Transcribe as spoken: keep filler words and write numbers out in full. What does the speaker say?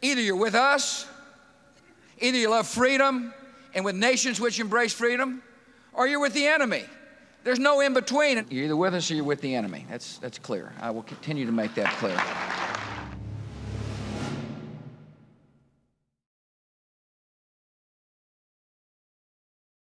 Either you're with us, either you love freedom and with nations which embrace freedom, or you're with the enemy. There's no in between. You're either with us or you're with the enemy. That's, that's clear. I will continue to make that clear.